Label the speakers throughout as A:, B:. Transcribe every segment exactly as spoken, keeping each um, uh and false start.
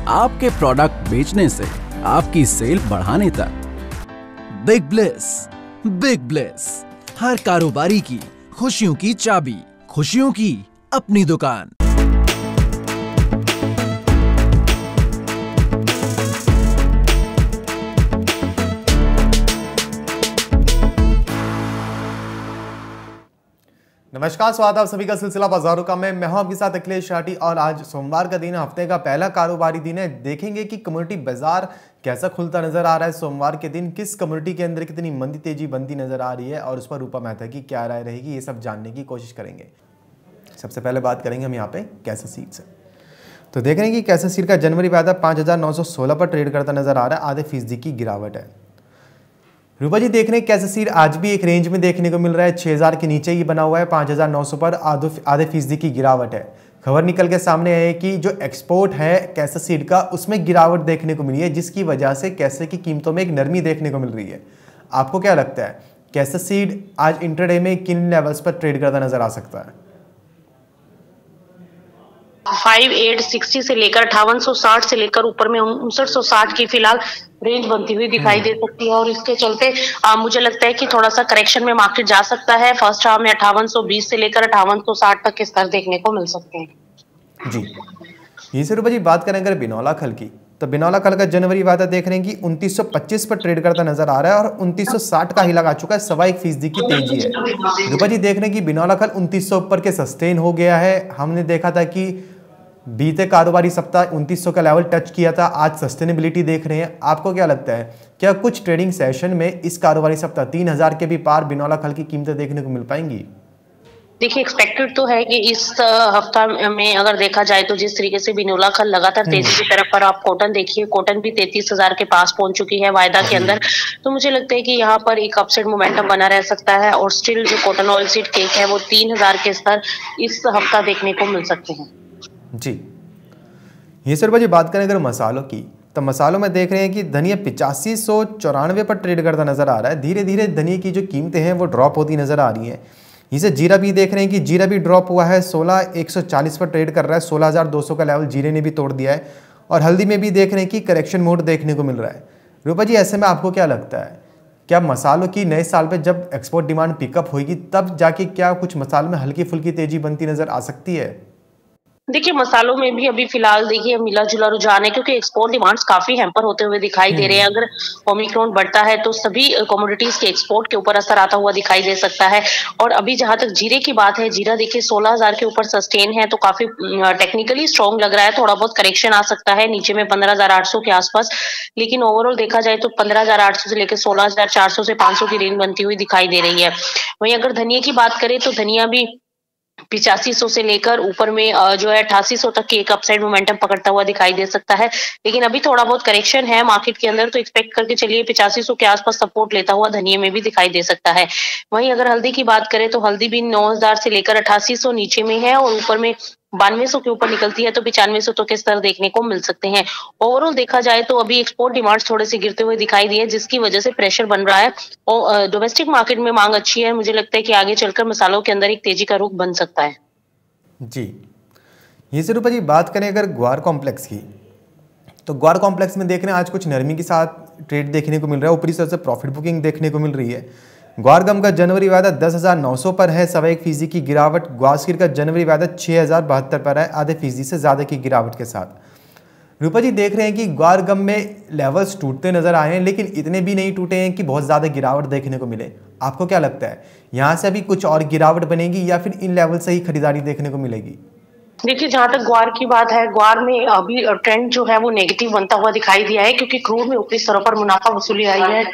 A: आपके प्रोडक्ट बेचने से आपकी सेल बढ़ाने तक। बिग ब्लिस, बिग ब्लिस, हर कारोबारी की खुशियों की चाबी, खुशियों की अपनी दुकान।
B: नमस्कार, स्वागत आप सभी का सिलसिला बाजारों का। मैं मैं हूं आपके साथ अखिलेश शाटी और आज सोमवार का दिन, हफ्ते का पहला कारोबारी दिन है। देखेंगे कि कम्युनिटी बाजार कैसा खुलता नजर आ रहा है सोमवार के दिन, किस कम्युनिटी के अंदर कितनी मंदी तेजी बनती नजर आ रही है और उस पर रूपा मेहता की क्या राय रहेगी, ये सब जानने की कोशिश करेंगे। सबसे पहले बात करेंगे हम यहाँ पे कैसा सीड से। तो देख रहे हैं कि कैसा सीड का जनवरी वायदा पाँच हजार नौ सौ सोलह पर ट्रेड करता नजर आ रहा है, आधे फीसदी की गिरावट है। रूपा जी देख रहे हैं कैसा सीड आज भी एक रेंज में देखने को मिल रहा है, छह हजार के नीचे ही बना हुआ है, पाँच हजार नौ सौ पर आधे आधे फीसदी की गिरावट है। खबर निकल के सामने है कि जो एक्सपोर्ट है कैसा सीड का, उसमें गिरावट देखने को मिली है, जिसकी वजह से कैसे की कीमतों में एक नरमी देखने को मिल रही है। आपको क्या लगता है कैसा सीड आज इंट्राडे में किन लेवल्स पर ट्रेड करता नजर आ सकता है?
C: फाइव एट सिक्सटी से लेकर अठावन सौ साठ से लेकर ऊपर में उनसठ सौ साठ की फिलहाल रेंज बनती हुई दिखाई दे सकती है और इसके चलते आ, मुझे लगता है कि थोड़ा सा करेक्शन में मार्केट जा सकता है। फर्स्ट हाफ में अठावन सौ बीस से लेकर अठावन सौ साठ तक के स्तर देखने को मिल सकते हैं।
B: जी, ये से रूपा जी बात करें अगर बिनौला खल की, तो बिनौला खल का जनवरी वायदा देख रहे हैं कि उनतीस सौ पच्चीस पर ट्रेड करता नजर आ रहा है और उनतीस सौ साठ का ही लगा चुका है, सवा एक फीसदी की तेजी है। रूपा जी देख रहे हैं कि बिनौला खल उनतीस सौ ऊपर के सस्टेन हो गया है। हमने देखा था कि बीते कारोबारी सप्ताह उनतीस सौ का लेवल टच किया था, आज सस्टेनेबिलिटी देख रहे हैं। आपको क्या लगता है क्या कुछ ट्रेडिंग सेशन में इस कारोबारी सप्ताह तीन हजार के भी पार बिनौला खल की कीमतें देखने को मिल पाएंगी?
C: देखिए, एक्सपेक्टेड तो है कि इस हफ्ता में अगर देखा जाए तो जिस तरीके से बिनौला खल लगातार तेजी की तरफ, पर आप कॉटन देखिए, कॉटन भी तैंतीस हजार के पास पहुंच चुकी है वायदा के अंदर। तो मुझे लगता है कि यहाँ पर एक अपसाइड मोमेंटम बना रह सकता है और स्टिल जो कॉटन ऑयल सीड केक है वो तीन हजार के स्तर इस हफ्ता देखने को मिल सकते हैं।
B: जी, ये सर जी बात करें अगर मसालों की, तो मसालों में देख रहे हैं कि धनिया पिचासी सौ चौरानवे पर ट्रेड करता नजर आ रहा है। धीरे धीरे धनिया की जो कीमतें हैं वो ड्रॉप होती नजर आ रही हैं। इसे जीरा भी देख रहे हैं कि जीरा भी ड्रॉप हुआ है, सोलह एक सौ चालीस पर ट्रेड कर रहा है, सोलह हजार दो सौ का लेवल जीरे ने भी तोड़ दिया है। और हल्दी में भी देख रहे हैं कि करेक्शन मोड देखने को मिल रहा है। रूपा जी ऐसे में आपको क्या लगता है क्या मसालों की नए साल पे जब एक्सपोर्ट डिमांड पिकअप होगी तब जाके क्या कुछ मसालों में हल्की फुल्की तेजी बनती नजर आ सकती है?
C: देखिए, मसालों में भी अभी फिलहाल देखिए मिला जुला रुझान है, क्योंकि एक्सपोर्ट डिमांड्स काफी हैम्पर होते हुए दिखाई दे रहे हैं। अगर ओमिक्रॉन बढ़ता है तो सभी कमोडिटीज के एक्सपोर्ट के ऊपर असर आता हुआ दिखाई दे सकता है। और अभी जहां तक जीरे की बात है, जीरा देखिए सोलह हजार के ऊपर सस्टेन है, तो काफी टेक्निकली स्ट्रॉन्ग लग रहा है। थोड़ा बहुत करेक्शन आ सकता है नीचे में पंद्रह हजार आठ सौ के आसपास, लेकिन ओवरऑल देखा जाए तो पंद्रह हजार आठ सौ से लेकर सोलह हजार चार सौ से पांच सौ की रेंज बनती हुई दिखाई दे रही है। वहीं अगर धनिया की बात करें तो धनिया भी पिचासी सौ से लेकर ऊपर में जो है अठासी सौ तक की एक अपसाइड मोमेंटम पकड़ता हुआ दिखाई दे सकता है। लेकिन अभी थोड़ा बहुत करेक्शन है मार्केट के अंदर, तो एक्सपेक्ट करके चलिए पिचासी सौ के आसपास सपोर्ट लेता हुआ धनिया में भी दिखाई दे सकता है। वहीं अगर हल्दी की बात करें तो हल्दी भी नौ हजार से लेकर अठासी सौ नीचे में है और ऊपर में बानवे सौ के ऊपर निकलती है, तो पिचानवे सौ के स्तर देखने को मिल सकते हैं। ओवरऑल देखा जाए तो अभी एक्सपोर्ट डिमांड्स थोड़े से गिरते हुए दिखाई दिए, जिसकी वजह से प्रेशर बन रहा है और डोमेस्टिक मार्केट में मांग अच्छी है। मुझे लगता है कि आगे चलकर मसालों के अंदर एक तेजी का रुख बन सकता है।
B: जी, ये से रूपा जी बात करें अगर ग्वार कॉम्प्लेक्स की, तो ग्वार कॉम्प्लेक्स में देख रहे हैं आज कुछ नरमी के साथ ट्रेड देखने को मिल रहा है, ऊपरी स्तर से प्रॉफिट बुकिंग देखने को मिल रही है। ग्वार गम का जनवरी वायदा दस हजार नौ सौ पर है, सवा एक फीसदी की गिरावट। ग्वास्किर का जनवरी वायदा छः हजार बहत्तर पर है, आधे फीसदी से ज़्यादा की गिरावट के साथ। रूपा जी देख रहे हैं कि ग्वार गम में लेवल्स टूटते नजर आए हैं, लेकिन इतने भी नहीं टूटे हैं कि बहुत ज़्यादा गिरावट देखने को मिले। आपको क्या लगता है यहाँ से अभी कुछ और गिरावट बनेगी या फिर इन लेवल से ही खरीदारी देखने को मिलेगी?
C: देखिए, जहां तक ग्वार की बात है, ग्वार में अभी ट्रेंड जो है वो नेगेटिव बनता हुआ दिखाई दिया है, क्योंकि क्रूड में ऊपरी स्तरों पर मुनाफा वसूली आई है।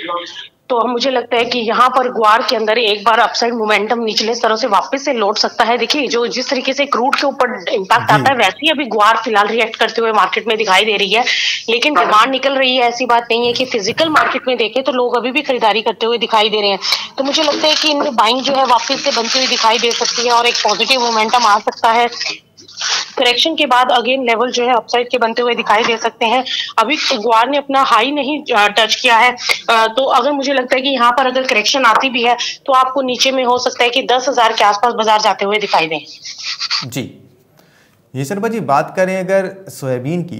C: तो मुझे लगता है कि यहाँ पर ग्वार के अंदर एक बार अपसाइड मोमेंटम निचले स्तरों से वापस से लौट सकता है। देखिए, जो जिस तरीके से क्रूड के ऊपर इम्पैक्ट आता है, वैसे ही अभी ग्वार फिलहाल रिएक्ट करते हुए मार्केट में दिखाई दे रही है। लेकिन डिमांड निकल रही है, ऐसी बात नहीं है कि फिजिकल मार्केट में देखें तो लोग अभी भी खरीदारी करते हुए दिखाई दे रहे हैं। तो मुझे लगता है कि इनमें बाइंग जो है वापस से बनती हुई दिखाई दे सकती है और एक पॉजिटिव मोमेंटम आ सकता है। करेक्शन के बाद अगेन लेवल जो है अपसाइड के बनते हुए दिखाई दे सकते हैं। अभी ग्वार ने अपना हाई नहीं टच किया है, तो अगर मुझे लगता है कि यहाँ पर अगर करेक्शन आती भी है तो आपको नीचे में हो सकता है कि दस हजार के आसपास बाजार जाते हुए दिखाई दें।
B: जी, ये शर्मा जी बात करें अगर सोयाबीन की,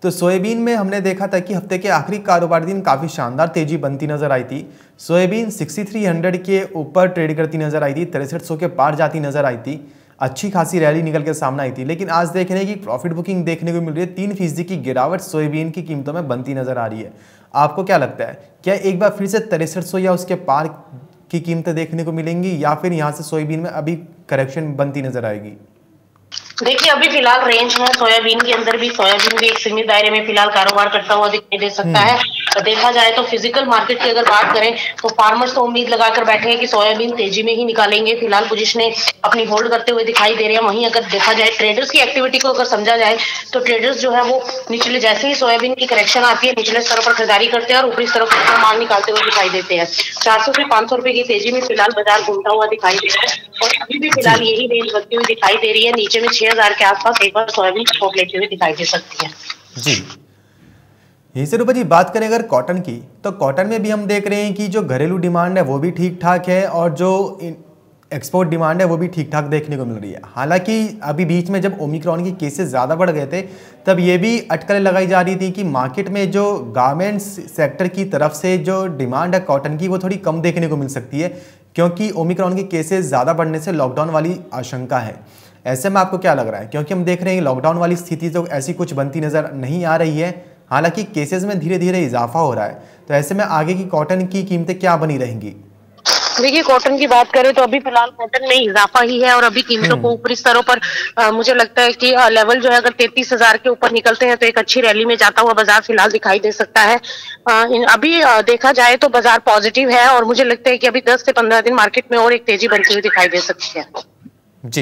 B: तो सोयाबीन में हमने देखा था कि हफ्ते के आखिरी कारोबारी दिन काफ़ी शानदार तेजी बनती नजर आई थी। सोयाबीन सिक्सटी थ्री हंड्रेड के ऊपर ट्रेड करती नजर आई थी, तिरसठ सौ के पार जाती नजर आई थी, अच्छी खासी रैली निकल के सामने आई थी। लेकिन आज देख रहे हैं कि प्रॉफिट बुकिंग देखने को मिल रही है, तीन फीसदी की गिरावट सोयाबीन की कीमतों में बनती नजर आ रही है। आपको क्या लगता है, क्या एक बार फिर से तिरसठ सौ या उसके पार की कीमतें देखने को मिलेंगी या फिर यहाँ से सोयाबीन में अभी करेक्शन बनती नजर आएगी?
C: देखिए अभी फिलहाल रेंज है सोयाबीन के अंदर भी, सोयाबीन भी एक सीमित दायरे में फिलहाल कारोबार करता हुआ दिखाई दे सकता है। तो देखा जाए तो फिजिकल मार्केट की अगर बात करें तो फार्मर्स तो उम्मीद लगाकर बैठे हैं कि सोयाबीन तेजी में ही निकालेंगे, फिलहाल पोजीशनें अपनी होल्ड करते हुए दिखाई दे रहे हैं। वहीं अगर देखा जाए ट्रेडर्स की एक्टिविटी को अगर समझा जाए तो ट्रेडर्स जो है वो निचले जैसे ही सोयाबीन की करेक्शन आती है निचले स्तरों पर खरीदारी करते हैं और ऊपरी स्तरों पर माल निकालते हुए दिखाई देते हैं। चार सौ से पांच सौ रुपए की तेजी में फिलहाल बाजार घूमता हुआ दिखाई दे रहा है और अभी भी फिलहाल यही रेंज बनती हुई दिखाई दे रही है। नीचे में छह हजार के आसपास एक बार सोयाबीन सपोर्ट लेते हुए दिखाई दे सकती है।
B: जी, यहीं से रूपा जी बात करें अगर कॉटन की, तो कॉटन में भी हम देख रहे हैं कि जो घरेलू डिमांड है वो भी ठीक ठाक है और जो एक्सपोर्ट डिमांड है वो भी ठीक ठाक देखने को मिल रही है। हालांकि अभी बीच में जब ओमिक्रॉन के केसेस ज़्यादा बढ़ गए थे तब ये भी अटकलें लगाई जा रही थी कि मार्केट में जो गारमेंट्स सेक्टर की तरफ से जो डिमांड है कॉटन की वो थोड़ी कम देखने को मिल सकती है, क्योंकि ओमिक्रॉन के केसेस ज़्यादा बढ़ने से लॉकडाउन वाली आशंका है। ऐसे में आपको क्या लग रहा है, क्योंकि हम देख रहे हैं लॉकडाउन वाली स्थिति तो ऐसी कुछ बनती नज़र नहीं आ रही है, हालांकि केसेस में धीरे धीरे इजाफा हो रहा है, तो ऐसे में आगे की कॉटन की कीमतें क्या बनी रहेंगी?
C: देखिए कॉटन की बात करें तो अभी फिलहाल कॉटन में इजाफा ही है और अभी कीमतों को ऊपरी स्तरों पर आ, मुझे लगता है कि आ, लेवल जो है अगर तैतीस हजार के ऊपर निकलते हैं तो एक अच्छी रैली में जाता हुआ बाजार फिलहाल दिखाई दे सकता है। आ, इन, अभी आ, देखा जाए तो बाजार पॉजिटिव है और मुझे लगता है कि अभी दस से पंद्रह दिन मार्केट में और एक तेजी बनती हुई दिखाई दे सकती है।
B: जी,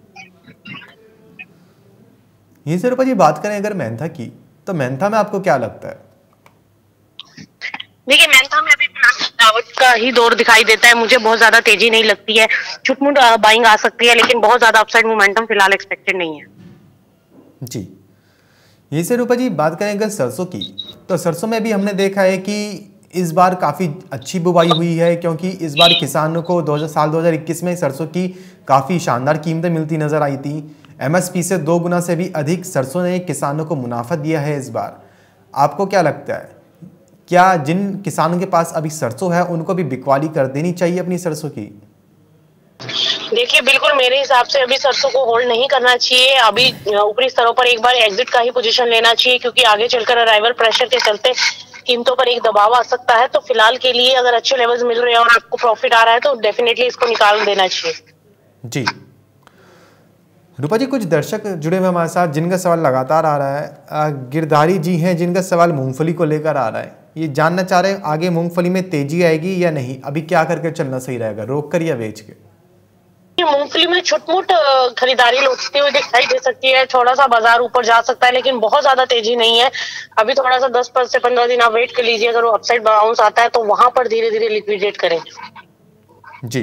B: यहीं से रूपा जी बात करें अगर मेंथा की, तो मेंथा में आपको क्या लगता है?
C: देखिए मेंथा में अभी गिरावट का ही दौर दिखाई देता है, मुझे बहुत ज्यादा तेजी नहीं लगती है, छुटमुट बाइंग आ सकती है लेकिन बहुत ज्यादा अपसाइड मोमेंटम फिलहाल एक्सपेक्टेड नहीं है।
B: जी, यहीं से रूपा जी बात करें अगर सरसों की, तो सरसों में भी हमने देखा है कि इस बार काफ़ी अच्छी बुवाई हुई है, क्योंकि इस बार किसानों को दो हज़ार साल दो हज़ार इक्कीस में सरसों की काफ़ी शानदार कीमतें मिलती नजर आई थी। एमएसपी से दो गुना से भी अधिक सरसों ने किसानों को मुनाफा दिया है इस बार। आपको क्या लगता है, क्या जिन किसानों के पास अभी सरसों है उनको भी बिकवाली कर देनी चाहिए अपनी सरसों की?
C: देखिए बिल्कुल मेरे हिसाब से अभी सरसों को होल्ड नहीं करना चाहिए, अभी ऊपरी स्तरों पर एक बार एग्जिट का ही पोजीशन लेना चाहिए, क्योंकि आगे चलकर अराइवल प्रेशर के चलते कीमतों पर एक दबाव आ सकता है। तो फिलहाल के लिए अगर अच्छे लेवल्स मिल रहे हैं और आपको प्रॉफिट आ रहा है तो डेफिनेटली इसको निकाल देना चाहिए।
B: जी, रूपा जी कुछ दर्शक जुड़े हुए हमारे साथ जिनका सवाल लगातार आ रहा है। गिरधारी जी हैं जिनका सवाल मूंगफली को लेकर आ रहा है, ये जानना चाह रहे हैं आगे मूंगफली में तेजी आएगी या नहीं, अभी क्या करके चलना सही रहेगा, रोक कर या बेच के?
C: मूंगफली में छुटमुट खरीदारी लौटती हुई दिखाई दे सकती है, थोड़ा सा बाजार ऊपर जा सकता है लेकिन बहुत ज्यादा तेजी नहीं है। अभी थोड़ा सा दस से पंद्रह दिन आप वेट कर लीजिए, अगर वो अपसाइड बाउंस आता है तो वहां पर धीरे धीरे लिक्विडेट करें।
B: जी,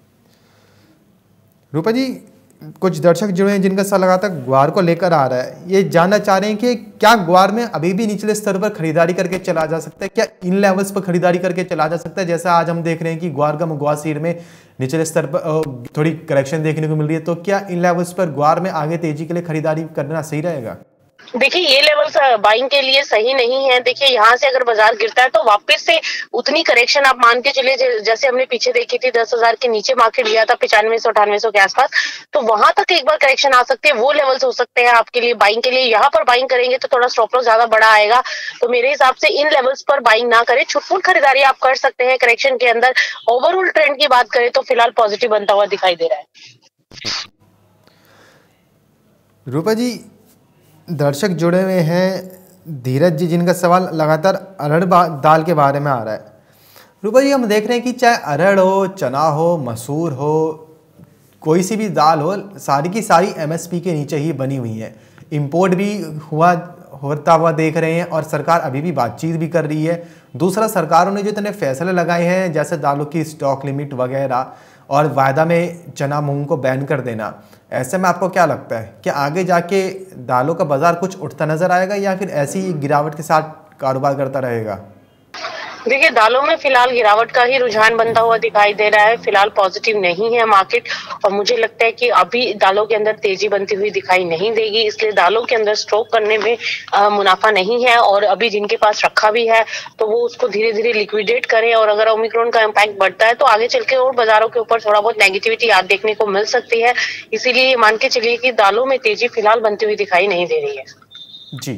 B: रूपा जी कुछ दर्शक जुड़े हैं जिनका सवाल लगातार ग्वार को लेकर आ रहा है, ये जानना चाह रहे हैं कि क्या ग्वार में अभी भी निचले स्तर पर खरीदारी करके चला जा सकता है, क्या इन लेवल्स पर खरीदारी करके चला जा सकता है? जैसा आज हम देख रहे हैं कि ग्वार का ग्वार सीड में निचले स्तर पर थोड़ी करेक्शन देखने को मिल रही है, तो क्या इन लेवल्स पर ग्वार में आगे तेजी के लिए खरीदारी करना सही रहेगा?
C: देखिए ये लेवल्स बाइंग के लिए सही नहीं है। देखिए यहाँ से अगर बाजार गिरता है तो वापस से उतनी करेक्शन आप मान के चलिए, जैसे हमने पीछे देखी थी दस हजार के नीचे मार्केट गया था पचानवे सौ अठानवे सौ के आसपास, तो वहां तक एक बार करेक्शन आ सकती है, वो लेवल्स हो सकते हैं आपके लिए बाइंग के लिए। यहाँ पर बाइंग करेंगे तो थोड़ा स्टॉप लॉस ज्यादा बड़ा आएगा, तो मेरे हिसाब से इन लेवल्स पर बाइंग ना करें, छुटपुट खरीदारी आप कर सकते हैं करेक्शन के अंदर। ओवरऑल ट्रेंड की बात करें तो फिलहाल पॉजिटिव बनता हुआ दिखाई दे रहा है।
B: रूपा जी दर्शक जुड़े हुए हैं धीरज जी जिनका सवाल लगातार अरहर दाल के बारे में आ रहा है। रूपा जी हम देख रहे हैं कि चाहे अरहर हो, चना हो, मसूर हो, कोई सी भी दाल हो, सारी की सारी एमएसपी के नीचे ही बनी हुई है। इंपोर्ट भी हुआ होता हुआ देख रहे हैं और सरकार अभी भी बातचीत भी कर रही है। दूसरा, सरकारों ने जो इतने फैसले लगाए हैं जैसे दालों की स्टॉक लिमिट वगैरह और वायदा में चना मूंग को बैन कर देना, ऐसे में आपको क्या लगता है कि आगे जाके दालों का बाजार कुछ उठता नजर आएगा या फिर ऐसी गिरावट के साथ कारोबार करता रहेगा?
C: देखिए, दालों में फिलहाल गिरावट का ही रुझान बनता हुआ दिखाई दे रहा है। फिलहाल पॉजिटिव नहीं है मार्केट और मुझे लगता है कि अभी दालों के अंदर तेजी बनती हुई दिखाई नहीं देगी, इसलिए दालों के अंदर स्टॉक करने में आ, मुनाफा नहीं है। और अभी जिनके पास रखा भी है तो वो उसको धीरे धीरे लिक्विडेट करें, और अगर ओमिक्रॉन का इम्पैक्ट बढ़ता है तो आगे चल के और बाजारों के ऊपर थोड़ा बहुत नेगेटिविटी आज देखने को मिल सकती है। इसीलिए मान के चलिए कि दालों में तेजी फिलहाल बनती हुई दिखाई नहीं दे रही है।
B: जी,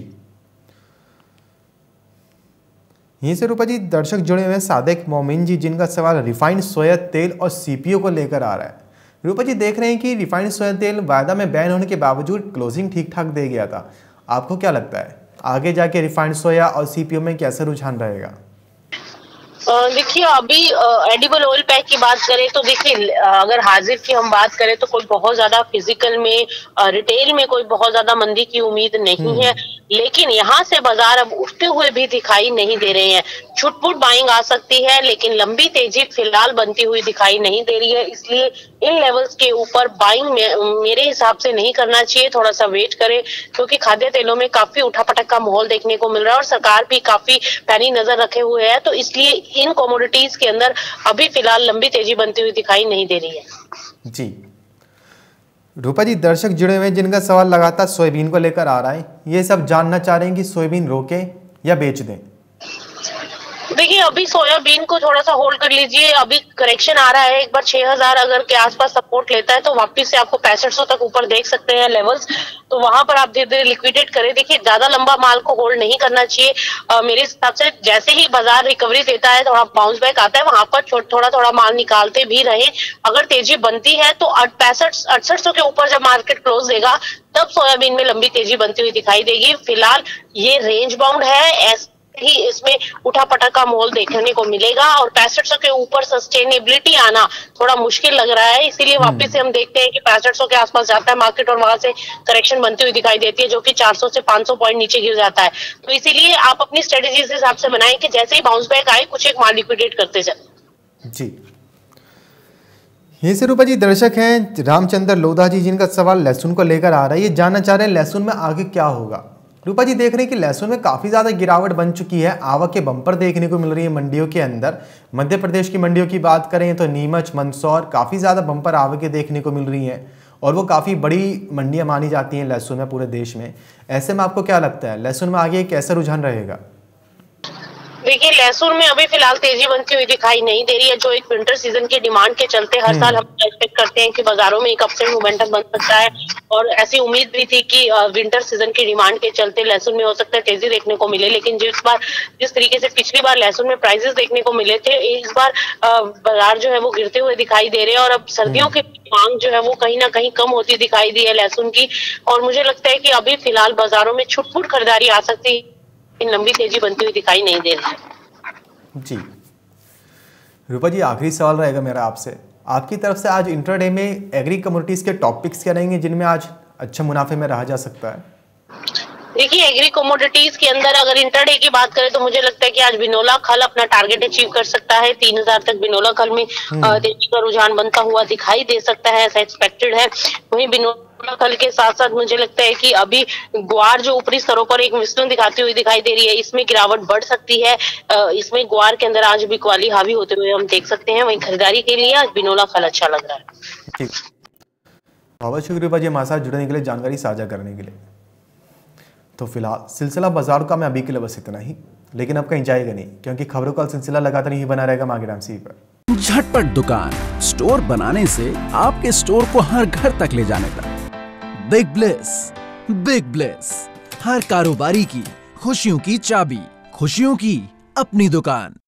B: यहीं से रूपा जी दर्शक जुड़े हुए हैं सादिक मोमिन जी, जिनका सवाल रिफाइंड सोया तेल और सीपीओ को लेकर आ रहा है। रूपा जी देख रहे हैं कि रिफाइंड सोया तेल वायदा में बैन होने के बावजूद क्लोजिंग ठीक ठाक दे गया था। आपको क्या लगता है आगे जाके रिफाइंड सोया और सीपीओ में कैसा रुझान रहेगा?
C: देखिए, अभी एडिबल ऑयल पैक की बात करें तो देखिए, अगर हाजिर की हम बात करें तो कोई बहुत ज्यादा फिजिकल में रिटेल में कोई बहुत ज्यादा मंदी की उम्मीद नहीं है, लेकिन यहाँ से बाजार अब उठते हुए भी दिखाई नहीं दे रहे हैं। छुटपुट बाइंग आ सकती है, लेकिन लंबी तेजी फिलहाल बनती हुई दिखाई नहीं दे रही है, इसलिए इन लेवल्स के ऊपर बाइंग में मेरे हिसाब से नहीं करना चाहिए। थोड़ा सा वेट करें, क्योंकि खाद्य तेलों में काफी उठापटक का माहौल देखने को मिल रहा है और सरकार भी काफी पैनी नजर रखे हुए है, तो इसलिए इन कमोडिटीज के अंदर अभी फिलहाल लंबी तेजी बनती हुई दिखाई नहीं दे रही है।
B: जी, रूपा जी दर्शक जुड़े हुए जिनका सवाल लगातार सोयाबीन को लेकर आ रहा है, ये सब जानना चाह रहे हैं कि सोयाबीन रोकें या बेच दें।
C: देखिए, अभी सोयाबीन को थोड़ा सा होल्ड कर लीजिए। अभी करेक्शन आ रहा है, एक बार छह हजार अगर के आसपास सपोर्ट लेता है तो वापस से आपको पैंसठ सौ तक ऊपर देख सकते हैं लेवल्स, तो वहां पर आप धीरे धीरे लिक्विडेट करें। देखिए, ज्यादा लंबा माल को होल्ड नहीं करना चाहिए। आ, मेरे हिसाब से जैसे ही बाजार रिकवरी देता है, थोड़ा बाउंस बैक आता है, वहां पर थोड़ा थोड़ा माल निकालते भी रहे। अगर तेजी बनती है तो पैंसठ अड़सठ सौ के ऊपर जब मार्केट क्लोज देगा तब सोयाबीन में लंबी तेजी बनती हुई दिखाई देगी। फिलहाल ये रेंज बाउंड है, ऐसे ही इसमें उठापटक का माहौल देखने को मिलेगा और पैंसठ सौ के ऊपर सस्टेनेबिलिटी आना थोड़ा मुश्किल लग रहा है। इसीलिए वापस से हम देखते हैं कि पैंसठ सौ के आसपास जाता है मार्केट और वहां से करेक्शन बनती हुई दिखाई देती है, जो कि चार सौ से पांच सौ पॉइंट नीचे गिर जाता है। तो इसीलिए आप अपनी स्ट्रेटेजी इस हिसाब से बनाएं कि जैसे ही बाउंस बैक आए कुछ एक माल लिक्विडेट करते जाए।
B: जी, ये से रूपा जी दर्शक हैं रामचंद्र लोधा जी, जिनका सवाल लहसुन को लेकर आ रहा है। ये जानना चाह रहे हैं लहसुन में आगे क्या होगा। रूपा जी देख रहे हैं कि लहसुन में काफ़ी ज़्यादा गिरावट बन चुकी है, आवक के बम्पर देखने को मिल रही है मंडियों के अंदर। मध्य प्रदेश की मंडियों की बात करें तो नीमच, मंदसौर काफ़ी ज़्यादा बम्पर आवकें देखने को मिल रही हैं और वो काफ़ी बड़ी मंडियां मानी जाती हैं लहसुन में पूरे देश में। ऐसे में आपको क्या लगता है लहसुन में आगे कैसा रुझान रहेगा?
C: देखिए, लहसुन में अभी फिलहाल तेजी बनती हुई दिखाई नहीं दे रही है, जो एक विंटर सीजन की डिमांड के चलते हर साल हम एक्सपेक्ट करते हैं कि बाजारों में एक अपसेंट मोमेंटम बन सकता है, और ऐसी उम्मीद भी थी कि विंटर सीजन की डिमांड के चलते लहसुन में हो सकता है तेजी देखने को मिले। लेकिन जिस बार जिस तरीके से पिछली बार लहसुन में प्राइसेस देखने को मिले थे, इस बार बाजार जो है वो गिरते हुए दिखाई दे रहे हैं और अब सर्दियों की मांग जो है वो कहीं ना कहीं कम होती दिखाई दी है लहसुन की, और मुझे लगता है कि अभी फिलहाल बाजारों में छुटपुट खरीदारी आ सकती है, लंबी तेजी बनती हुई दिखाई नहीं दे रही है।
B: जी, रूपा जी आखिरी सवाल रहेगा मेरा आपसे, आपकी तरफ से आज इंट्राडे में एग्री कमोडिटीज के टॉपिक्स क्या रहेंगे जिनमें आज अच्छा मुनाफे में रहा जा सकता है?
C: देखिए, एग्री कमोडिटीज के अंदर अगर इंटरडे की बात करें तो मुझे लगता है कि आज बिनोला खल अपना टारगेट अचीव कर सकता है। तीन हजार तक बिनोला खल में तेजी का रुझान बनता हुआ दिखाई दे सकता है, ऐसा एक्सपेक्टेड है। वहीं बिनोला खल के साथ साथ मुझे लगता है कि अभी ग्वार जो ऊपरी स्तरों पर एक मिश्रण दिखाती हुई दिखाई दे रही है, इसमें गिरावट बढ़ सकती है। इसमें ग्वार के अंदर आज बिकवाली हावी होते हुए हम देख सकते हैं। वहीं खरीदारी के लिए आज बिनोला खल अच्छा लग रहा है।
B: ठीक, बहुत शुक्रिया रूपा जी हमारे साथ जुड़ने के लिए, जानकारी साझा करने के लिए। तो फिलहाल सिलसिला बाजार का मैं अभी के लिए बस इतना ही, लेकिन अब कहीं जाएगा नहीं क्योंकि खबरों का सिलसिला लगातार ही बना रहेगा मांगेराम सी पर।
A: झटपट दुकान स्टोर बनाने से आपके स्टोर को हर घर तक ले जाने तक। बिग ब्लेस, बिग ब्लेस, हर कारोबारी की खुशियों की चाबी, खुशियों की अपनी दुकान।